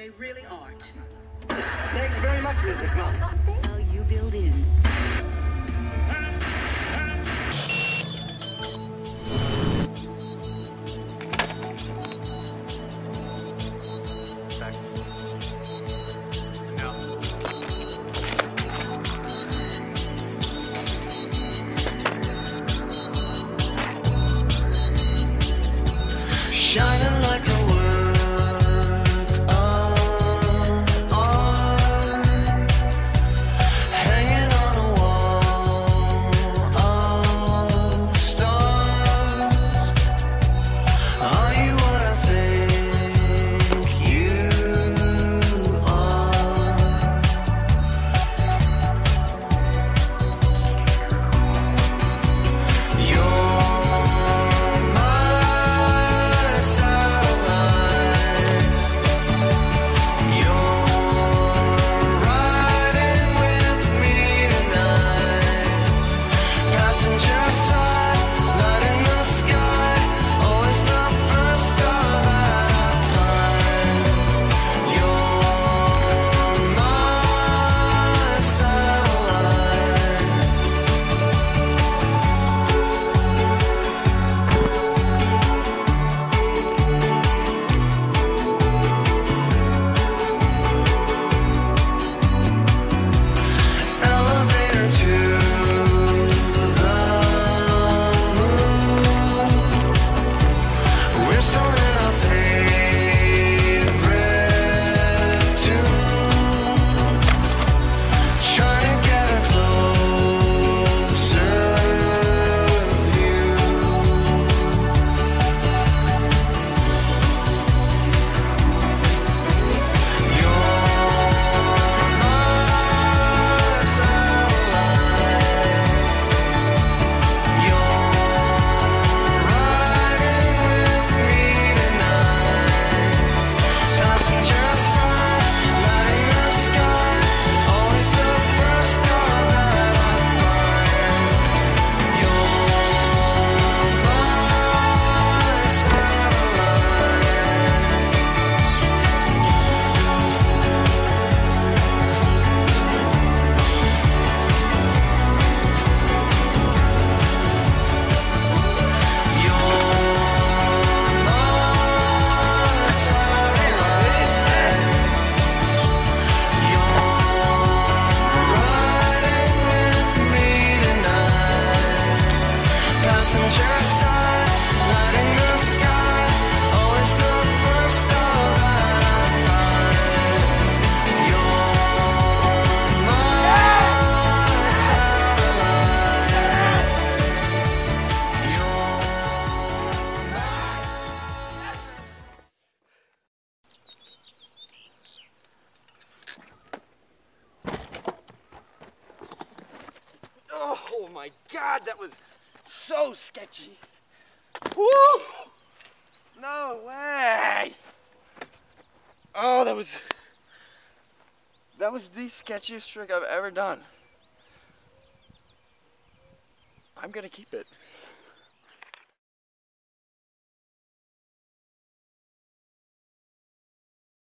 They really aren't. Thanks very much, Mr. Khan. How you build in. Shining like a work of art, hanging on a wall of stars. Are you what I think you are? Oh my God, that was so sketchy. Woo! No way! Oh, that was the sketchiest trick I've ever done. I'm gonna keep it.